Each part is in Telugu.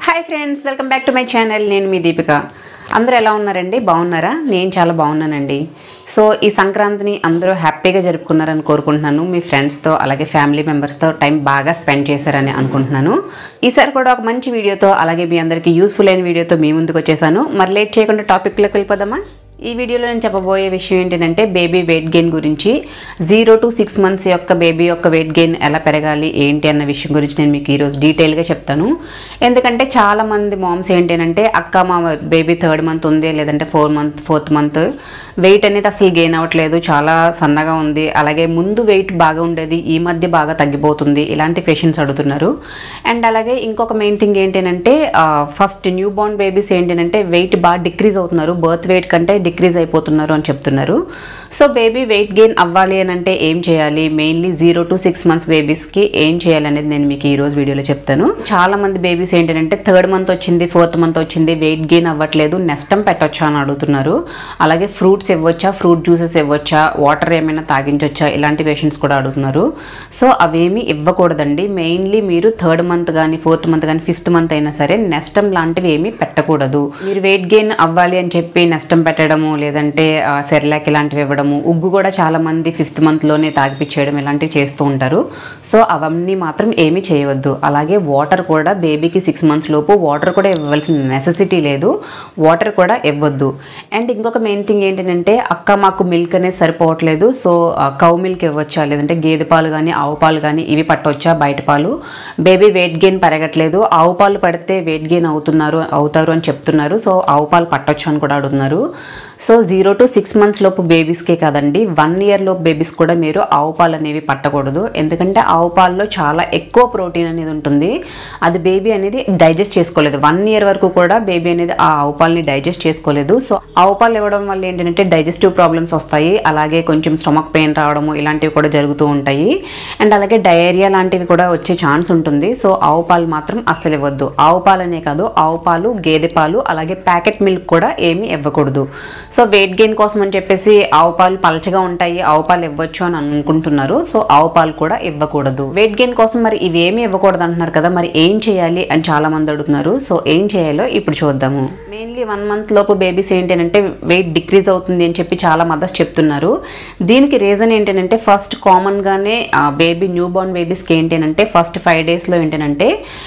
Hi friends, welcome back to my channel. నేను మీ దీపిక. అందరూ ఎలా ఉన్నారండి? బాగున్నారా? నేను చాలా బాగున్నానండి. సో ఈ సంక్రాంతిని అందరూ హ్యాపీగా జరుపుకున్నారని కోరుకుంటున్నాను. మీ ఫ్రెండ్స్తో అలాగే ఫ్యామిలీ మెంబర్స్తో టైం బాగా స్పెండ్ చేశారని అనుకుంటున్నాను. ఈసారి కూడా ఒక మంచి వీడియోతో అలాగే మీ అందరికీ యూస్ఫుల్ అయిన వీడియోతో మీ ముందుకు వచ్చేసాను. మరి లేట్ చేయకుండా టాపిక్లోకి వెళ్ళిపోదామా? ఈ వీడియోలో నేను చెప్పబోయే విషయం ఏంటంటే బేబీ వెయిట్ గెయిన్ గురించి. 0 to 6 months యొక్క బేబీ యొక్క వెయిట్ గెయిన్ ఎలా పెరగాలి ఏంటి అన్న విషయం గురించి నేను మీకు ఈరోజు డీటెయిల్గా చెప్తాను. ఎందుకంటే చాలామంది మామ్స్ ఏంటంటే అక్క మా బేబీ 3rd month ఉంది, లేదంటే 4th month వెయిట్ అనేది అసలు గెయిన్ అవ్వట్లేదు, చాలా సన్నగా ఉంది, అలాగే ముందు వెయిట్ బాగా ఉండేది ఈ మధ్య బాగా తగ్గిపోతుంది, ఇలాంటి క్వశ్చన్స్ అడుగుతున్నారు. అండ్ అలాగే ఇంకొక మెయిన్ థింగ్ ఏంటంటే ఫస్ట్ న్యూ బోర్న్ బేబీస్ ఏంటంటే వెయిట్ బాగా డిక్రీజ్ అవుతున్నారు, బర్త్ వెయిట్ కంటే డిక్రీజ్ అయిపోతున్నారు అని చెప్తున్నారు. సో బేబీ వెయిట్ గెయిన్ అవ్వాలి అని అంటే ఏం చేయాలి, మెయిన్లీ 0 to 6 months బేబీస్కి ఏం చేయాలి అనేది నేను మీకు ఈరోజు వీడియోలో చెప్తాను. చాలా మంది బేబీస్ ఏంటంటే 3rd month వచ్చింది, 4th month వచ్చింది, వెయిట్ గెయిన్ అవ్వట్లేదు, నెస్టం పెట్టొచ్చా అని అడుగుతున్నారు. అలాగే ఫ్రూట్స్ ఇవ్వచ్చా, ఫ్రూట్ జ్యూసెస్ ఇవ్వచ్చా, వాటర్ ఏమైనా తాగించొచ్చా, ఇలాంటి క్వశ్చన్స్ కూడా అడుగుతున్నారు. సో అవేమీ ఇవ్వకూడదండి. మెయిన్లీ మీరు 3rd month కానీ 4th month కానీ 5th month అయినా సరే నెస్టం లాంటివి ఏమీ పెట్టకూడదు. మీరు వెయిట్ గెయిన్ అవ్వాలి అని చెప్పి నెస్టం పెట్టడము, లేదంటే సెర్లాక్ ఇలాంటివి ఇవ్వడము, ఉగ్గు కూడా చాలా మంది 5th month లోనే తాగిపించేయడం ఇలాంటివి చేస్తూ ఉంటారు. సో అవన్నీ మాత్రం ఏమీ చేయవద్దు. అలాగే వాటర్ కూడా బేబీకి 6 months లోపు వాటర్ కూడా ఇవ్వాల్సిన నెసెసిటీ లేదు, వాటర్ కూడా ఇవ్వద్దు. అండ్ ఇంకొక మెయిన్ థింగ్ ఏంటంటే అక్క మాకు మిల్క్ అనేది సరిపోవట్లేదు, సో కౌ మిల్క్ ఇవ్వచ్చా, లేదంటే గేదె పాలు కానీ ఆవు పాలు కానీ ఇవి పట్టవచ్చా, బయట పాలు. బేబీ వెయిట్ గెయిన్ పెరగట్లేదు, ఆవు పాలు పడితే వెయిట్ గెయిన్ అవుతారు అని చెప్తున్నారు. సో ఆవు పాలు పట్టొచ్చు అని కూడా అడుగుతున్నారు. సో 0 to 6 months లోపు బేబీస్కే కాదండి, 1 year లోపు బేబీస్ కూడా మీరు ఆవు పాలు అనేవి పట్టకూడదు. ఎందుకంటే ఆవు పాలలో చాలా ఎక్కువ ప్రోటీన్ అనేది ఉంటుంది, అది బేబీ అనేది డైజెస్ట్ చేసుకోలేదు. 1 year వరకు కూడా బేబీ అనేది ఆ ఆవు పాలని డైజెస్ట్ చేసుకోలేదు. సో ఆవు పాలు ఇవ్వడం వల్ల ఏంటంటే డైజెస్టివ్ ప్రాబ్లమ్స్ వస్తాయి, అలాగే కొంచెం స్టమక్ పెయిన్ రావడము ఇలాంటివి కూడా జరుగుతూ ఉంటాయి. అండ్ అలాగే డయేరియా లాంటివి కూడా వచ్చే ఛాన్స్ ఉంటుంది. సో ఆవు పాలు మాత్రం అస్సలు ఇవ్వద్దు. ఆవు పాలనే కాదు, ఆవు పాలు, గేదె పాలు, అలాగే ప్యాకెట్ మిల్క్ కూడా ఏమీ ఇవ్వకూడదు. సో వెయిట్ గెయిన్ కోసం అని చెప్పేసి ఆవు పాలు పలచగా ఉంటాయి, ఆవు పాలు ఇవ్వచ్చు అని అనుకుంటున్నారు. సో ఆవు పాలు కూడా ఇవ్వకూడదు. వెయిట్ గెయిన్ కోసం మరి ఇవేమీ ఇవ్వకూడదు అంటున్నారు కదా, మరి ఏం చేయాలి అని చాలా మంది అడుగుతున్నారు. సో ఏం చేయాలో ఇప్పుడు చూద్దాము. మెయిన్లీ 1 month లోపు బేబీస్ ఏంటంటే వెయిట్ డిక్రీజ్ అవుతుంది అని చెప్పి చాలా మదర్స్ చెప్తున్నారు. దీనికి రీజన్ ఏంటంటే ఫస్ట్ కామన్గానే బేబీ న్యూ బోర్న్ బేబీస్కి ఏంటంటే ఫస్ట్ 5 daysలో ఏంటంటే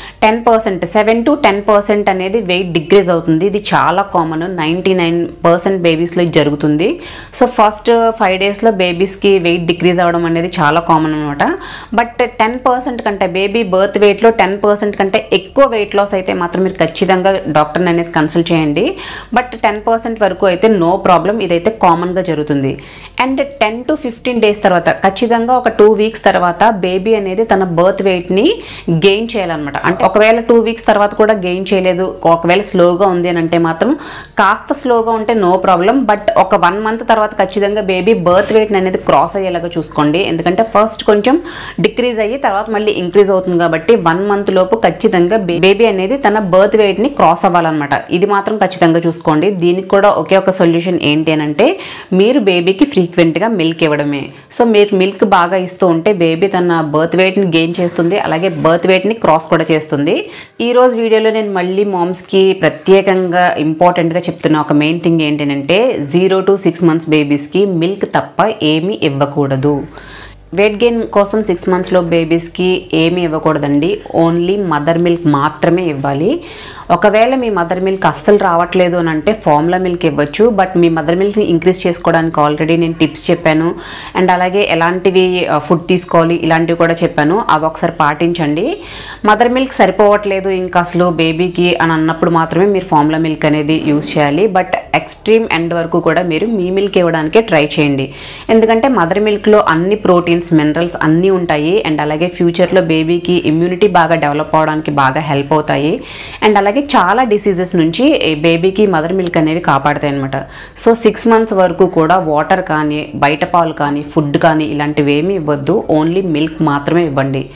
10%, 7 to 10% అనేది వెయిట్ డిక్రీజ్ అవుతుంది. ఇది చాలా కామన్, 99% బేబీస్లో జరుగుతుంది. సో ఫస్ట్ 5 daysలో బేబీస్కి వెయిట్ డిక్రీజ్ అవ్వడం అనేది చాలా కామన్ అనమాట. బట్ 10% కంటే బేబీ బర్త్ వెయిట్లో 10% కంటే ఎక్కువ వెయిట్ లాస్ అయితే మాత్రం మీరు ఖచ్చితంగా డాక్టర్ని అనేది కన్సల్ట్ చేయండి. బట్ 10% వరకు అయితే నో ప్రాబ్లం, ఇదైతే కామన్గా జరుగుతుంది. అండ్ 10 to 15 days తర్వాత ఖచ్చితంగా ఒక 2 weeks తర్వాత బేబీ అనేది తన బర్త్ వెయిట్ని గెయిన్ చేయాలన్నమాట. అంటే ఒకవేళ 2 weeks తర్వాత కూడా గెయిన్ చేయలేదు, ఒకవేళ స్లోగా ఉంది అని అంటే మాత్రం కాస్త స్లోగా ఉంటే నో ప్రాబ్లం. బట్ ఒక 1 month తర్వాత ఖచ్చితంగా బేబీ బర్త్ వెయిట్ అనేది క్రాస్ అయ్యేలాగా చూసుకోండి. ఎందుకంటే ఫస్ట్ కొంచెం డిక్రీజ్ అయ్యి తర్వాత మళ్ళీ ఇంక్రీజ్ అవుతుంది కాబట్టి 1 month లోపు ఖచ్చితంగా బేబీ అనేది తన బర్త్ వెయిట్ని క్రాస్ అవ్వాలన్నమాట. ఇది మాత్రం ఖచ్చితంగా చూసుకోండి. దీనికి కూడా ఒకే ఒక సొల్యూషన్ ఏంటి అని అంటే మీరు బేబీకి ఫ్రీక్వెంట్గా మిల్క్ ఇవ్వడమే. సో మీరు మిల్క్ బాగా ఇస్తూ ఉంటే బేబీ తన బర్త్ వెయిట్ని గెయిన్ చేస్తుంది, అలాగే బర్త్ వెయిట్ని క్రాస్ కూడా చేస్తుంది. ఈరోజు వీడియోలో నేను మళ్ళీ మామ్స్కి ప్రత్యేకంగా ఇంపార్టెంట్గా చెప్తున్న ఒక మెయిన్ థింగ్ ఏంటంటే 0 to 6 months బేబీస్కి మిల్క్ తప్ప ఏమీ ఇవ్వకూడదు. వెయిట్ గెయిన్ కోసం 6 monthsలో బేబీస్కి ఏమీ ఇవ్వకూడదండి, ఓన్లీ మదర్ మిల్క్ మాత్రమే ఇవ్వాలి. ఒకవేళ మీ మదర్ మిల్క్ అస్సలు రావట్లేదు అని అంటే ఫార్ములా మిల్క్ ఇవ్వచ్చు. బట్ మీ మదర్ మిల్క్ని ఇంక్రీజ్ చేసుకోవడానికి ఆల్రెడీ నేను టిప్స్ చెప్పాను. అండ్ అలాగే ఎలాంటివి ఫుడ్ తీసుకోవాలి ఇలాంటివి కూడా చెప్పాను, అవి ఒకసారి పాటించండి. మదర్ మిల్క్ సరిపోవట్లేదు ఇంకా అసలు బేబీకి అని అన్నప్పుడు మాత్రమే మీరు ఫార్ములా మిల్క్ అనేది యూజ్ చేయాలి. బట్ ఎక్స్ట్రీమ్ ఎండ్ వరకు కూడా మీరు మీ మిల్క్ ఇవ్వడానికే ట్రై చేయండి. ఎందుకంటే మదర్ మిల్క్లో అన్ని ప్రోటీన్స్, మినరల్స్ అన్నీ ఉంటాయి. అండ్ అలాగే ఫ్యూచర్లో బేబీకి ఇమ్యూనిటీ బాగా డెవలప్ అవడానికి బాగా హెల్ప్ అవుతాయి. అండ్ అలాగే చాలా డిసీజెస్ నుంచి బేబీకి మదర్ మిల్క్ అనేవి కాపాడతాయి అనమాట. సో 6 months వరకు కూడా వాటర్ కానీ, బయట పాలు కానీ, ఫుడ్ కానీ ఇలాంటివి ఏమీ ఇవ్వద్దు, ఓన్లీ మిల్క్ మాత్రమే ఇవ్వండి.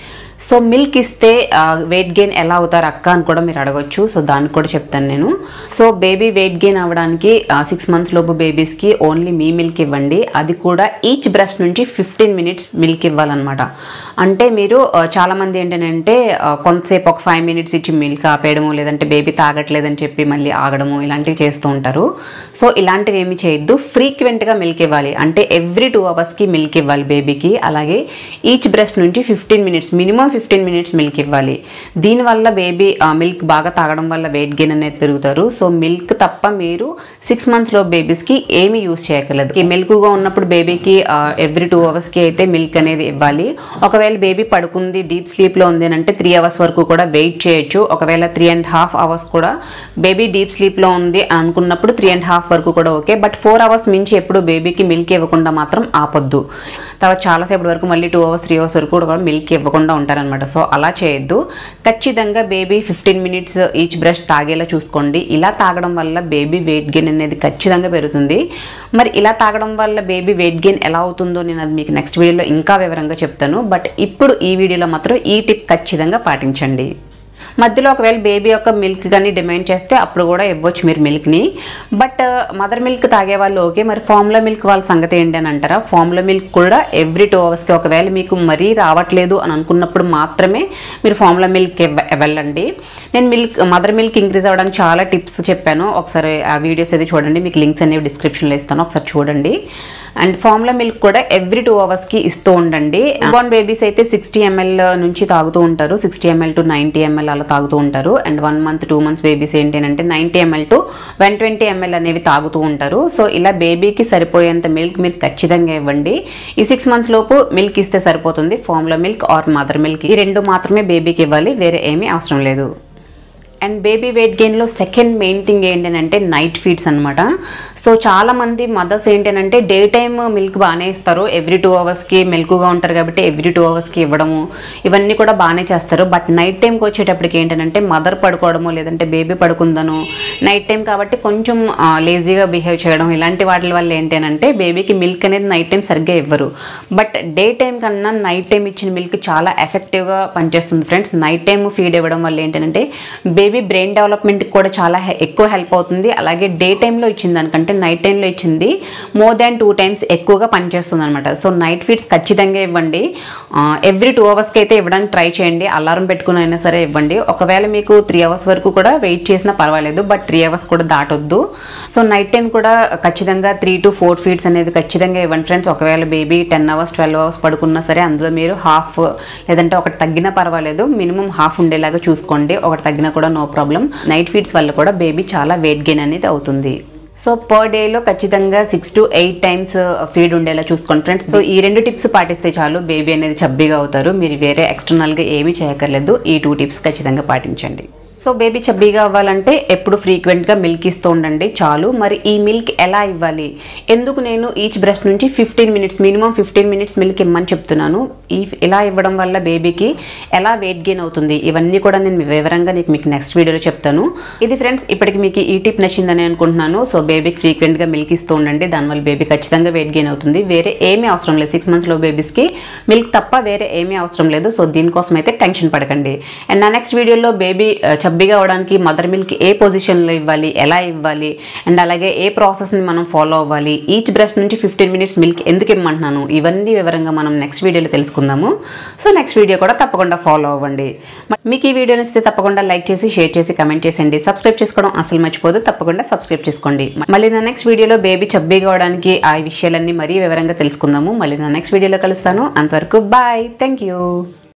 సో మిల్క్ ఇస్తే వెయిట్ గెయిన్ ఎలా అవుతారు అక్క అని కూడా మీరు అడగొచ్చు. సో దానికి కూడా చెప్తాను నేను. సో బేబీ వెయిట్ గెయిన్ అవ్వడానికి 6 months లోపు బేబీస్కి ఓన్లీ మీ మిల్క్ ఇవ్వండి. అది కూడా ఈచ్ బ్రెస్ట్ నుంచి 15 minutes మిల్క్ ఇవ్వాలన్నమాట. అంటే మీరు చాలామంది ఏంటంటే కొంతసేపు ఒక 5 minutes ఇచ్చి మిల్క్ ఆపేయడము, లేదంటే బేబీ తాగట్లేదని చెప్పి మళ్ళీ ఆగడము, ఇలాంటివి చేస్తూ ఉంటారు. సో ఇలాంటివి ఏమి చేయొద్దు. ఫ్రీక్వెంట్గా మిల్క్ ఇవ్వాలి. అంటే ఎవ్రీ 2 hours మిల్క్ ఇవ్వాలి బేబీకి. అలాగే ఈచ్ బ్రెస్ట్ నుంచి 15 minutes, మినిమం 15 minutes మిల్క్ ఇవ్వాలి. దీనివల్ల బేబీ మిల్క్ బాగా తాగడం వల్ల వెయిట్ గెయిన్ అనేది పెరుగుతారు. సో మిల్క్ తప్ప మీరు 6 months లో బేబీస్కి ఏమీ యూజ్ చేయగలదు. ఈ మెలకుగా ఉన్నప్పుడు బేబీకి ఎవ్రీ 2 hours అయితే మిల్క్ అనేది ఇవ్వాలి. ఒకవేళ బేబీ పడుకుంది, డీప్ స్లీప్లో ఉంది అని అంటే 3 hours వరకు కూడా వెయిట్ చేయొచ్చు. ఒకవేళ 3.5 hours కూడా బేబీ డీప్ స్లీప్లో ఉంది అనుకున్నప్పుడు 3.5 వరకు కూడా ఓకే. బట్ 4 hours మించి ఎప్పుడు బేబీకి మిల్క్ ఇవ్వకుండా మాత్రం ఆపొద్దు. తర్వాత చాలాసేపటి వరకు మళ్ళీ 2 hours 3 hours వరకు కూడా మిల్క్ ఇవ్వకుండా ఉంటారనమాట. సో అలా చేయొద్దు. ఖచ్చితంగా బేబీ 15 minutes ఈచ్ బ్రెస్ట్ తాగేలా చూసుకోండి. ఇలా తాగడం వల్ల బేబీ వెయిట్ గెయిన్ అనేది ఖచ్చితంగా పెరుగుతుంది. మరి ఇలా తాగడం వల్ల బేబీ వెయిట్ గెయిన్ ఎలా అవుతుందో నేను అది మీకు నెక్స్ట్ వీడియోలో ఇంకా వివరంగా చెప్తాను. బట్ ఇప్పుడు ఈ వీడియోలో మాత్రం ఈ టిప్ ఖచ్చితంగా పాటించండి. మధ్యలో ఒకవేళ బేబీ యొక్క మిల్క్ కానీ డిమాండ్ చేస్తే అప్పుడు కూడా ఇవ్వచ్చు మీరు మిల్క్ని. బట్ మదర్ మిల్క్ తాగే వాళ్ళు ఓకే. మరి ఫార్ములా మిల్క్ వాళ్ళ సంగతి ఏంటి అని అంటారా? ఫార్ములా మిల్క్ కూడా ఎవ్రీ 2 hours ఒకవేళ మీకు మరీ రావట్లేదు అని అనుకున్నప్పుడు మాత్రమే మీరు ఫార్ములా మిల్క్ వెళ్ళండి. నేను మదర్ మిల్క్ ఇంక్రీజ్ అవ్వడానికి చాలా టిప్స్ చెప్పాను. ఒకసారి ఆ వీడియోస్ అయితే చూడండి. మీకు లింక్స్ అనేవి డిస్క్రిప్షన్లో ఇస్తాను, ఒకసారి చూడండి. అండ్ ఫార్ములా మిల్క్ కూడా ఎవ్రీ 2 hours ఇస్తూ ఉండండి. బోర్న్ బేబీస్ అయితే 60 ml నుంచి తాగుతూ ఉంటారు. 60 ml to 90 ml అలా తాగుతూ ఉంటారు. అండ్ 1 month 2 months బేబీస్ ఏంటంటే 90 ml to 120 ml అనేవి తాగుతూ ఉంటారు. సో ఇలా బేబీకి సరిపోయేంత మిల్క్ మీరు ఖచ్చితంగా ఇవ్వండి. ఈ 6 months లోపు మిల్క్ ఇస్తే సరిపోతుంది. Formula milk or mother milk ఈ 2 మాత్రమే బేబీకి ఇవ్వాలి, వేరే ఏమీ అవసరం లేదు. అండ్ బేబీ వెయిట్ గెయిన్లో సెకండ్ మెయిన్ థింగ్ ఏంటంటే నైట్ ఫీడ్స్ అనమాట. సో చాలామంది మదర్స్ ఏంటంటే డే టైమ్ మిల్క్ బాగానే ఇస్తారు. ఎవ్రీ 2 hours మెల్కుగా ఉంటారు కాబట్టి ఎవ్రీ 2 hours ఇవ్వడము ఇవన్నీ కూడా బాగానే చేస్తారు. బట్ నైట్ టైంకి వచ్చేటప్పటికి ఏంటంటే మదర్ పడుకోవడము, లేదంటే బేబీ పడుకుందను, నైట్ టైం కాబట్టి కొంచెం లేజీగా బిహేవ్ చేయడం, ఇలాంటి వాటి వల్ల ఏంటంటే బేబీకి మిల్క్ అనేది నైట్ టైం సరిగ్గా ఇవ్వరు. బట్ డే టైం కన్నా నైట్ టైం ఇచ్చిన మిల్క్ చాలా ఎఫెక్టివ్గా పనిచేస్తుంది ఫ్రెండ్స్. నైట్ టైం ఫీడ్ ఇవ్వడం వల్ల ఏంటంటే బేబీ బ్రెయిన్ డెవలప్మెంట్కి కూడా చాలా ఎక్కువ హెల్ప్ అవుతుంది. అలాగే డే టైంలో ఇచ్చింది దానికంటే నైట్ టైంలో ఇచ్చింది మోర్ దాన్ 2 times ఎక్కువగా పనిచేస్తుంది అనమాట. సో నైట్ ఫీడ్స్ ఖచ్చితంగా ఇవ్వండి. ఎవ్రీ 2 hours అయితే ఇవ్వడానికి ట్రై చేయండి. అలారం పెట్టుకుని అయినా సరే ఇవ్వండి. ఒకవేళ మీకు 3 hours వరకు కూడా వెయిట్ చేసినా పర్వాలేదు, బట్ 3 hours కూడా దాటొద్దు. సో నైట్ టైం కూడా ఖచ్చితంగా 3 to 4 feeds అనేది ఖచ్చితంగా ఇవ్వండి ఫ్రెండ్స్. ఒకవేళ బేబీ 10 hours 12 hours పడుకున్నా సరే అందులో మీరు హాఫ్ లేదంటే ఒకటి తగ్గినా పర్వాలేదు, మినిమం హాఫ్ ఉండేలాగా చూసుకోండి. ఒకటి తగ్గినా కూడా నో ప్రాబ్లం. నైట్ ఫీడ్స్ వల్ల కూడా బేబీ చాలా వెయిట్ గెయిన్ అనేది అవుతుంది. సో పర్ డేలో ఖచ్చితంగా 6 to 8 times ఫీడ్ ఉండేలా చూసుకోండి ఫ్రెండ్స్. సో ఈ 2 టిప్స్ పాటిస్తే చాలు, బేబీ అనేది చబ్బీగా అవుతారు. మీరు వేరే ఎక్స్టర్నల్గా ఏమీ చేయక్కర్లేదు. ఈ 2 tips ఖచ్చితంగా పాటించండి. సో బేబీ చబ్బీగా అవ్వాలంటే ఎప్పుడు ఫ్రీక్వెంట్గా మిల్క్ ఇస్తూ ఉండండి చాలు. మరి ఈ మిల్క్ ఎలా ఇవ్వాలి, ఎందుకు నేను ఈచ్ బ్రెస్ట్ నుంచి 15 minutes మినిమం 15 minutes మిల్క్ ఇమ్మని చెప్తున్నాను. ఇలా ఇవ్వడం వల్ల బేబీకి ఎలా వెయిట్ గెయిన్ అవుతుంది ఇవన్నీ కూడా నేను వివరంగా మీకు నెక్స్ట్ వీడియోలో చెప్తాను. ఇది ఫ్రెండ్స్ ఇప్పటికి మీకు ఈ టిప్ నచ్చిందని అనుకుంటున్నాను. సో బేబీకి ఫ్రీక్వెంట్గా మిల్క్ ఇస్తూ ఉండండి, దానివల్ల బేబీ ఖచ్చితంగా వెయిట్ గెయిన్ అవుతుంది. వేరే ఏమీ అవసరం లేదు. 6 months బేబీస్కి మిల్క్ తప్ప వేరే ఏమీ అవసరం లేదు. సో దీనికోసం అయితే టెన్షన్ పడకండి. అండ్ నా నెక్స్ట్ వీడియోలో బేబీ చబ్బీగా అవడానికి మదర్ మిల్క్ ఏ పొజిషన్లో ఇవ్వాలి, ఎలా ఇవ్వాలి, అండ్ అలాగే ఏ ప్రాసెస్ని మనం ఫాలో అవ్వాలి, ఈచ్ బ్రెస్ట్ నుంచి 15 minutes మిల్క్ ఎందుకు ఇమ్మంటున్నాను, ఇవన్నీ వివరంగా మనం నెక్స్ట్ వీడియోలో తెలుసుకుందాము. సో నెక్స్ట్ వీడియో కూడా తప్పకుండా ఫాలో అవ్వండి. మీకు ఈ వీడియో నచ్చితే తప్పకుండా లైక్ చేసి, షేర్ చేసి, కమెంట్ చేసేయండి. సబ్స్క్రైబ్ చేసుకోవడం అసలు మర్చిపోదు, తప్పకుండా సబ్స్క్రైబ్ చేసుకోండి. మళ్ళీ నా నెక్స్ట్ వీడియోలో బేబీ చబ్బీగా అవడానికి ఆ విషయాలన్నీ మరీ వివరంగా తెలుసుకుందాము. మళ్ళీ నా నెక్స్ట్ వీడియోలో కలుస్తాను. అంతవరకు బాయ్, థ్యాంక్ యూ.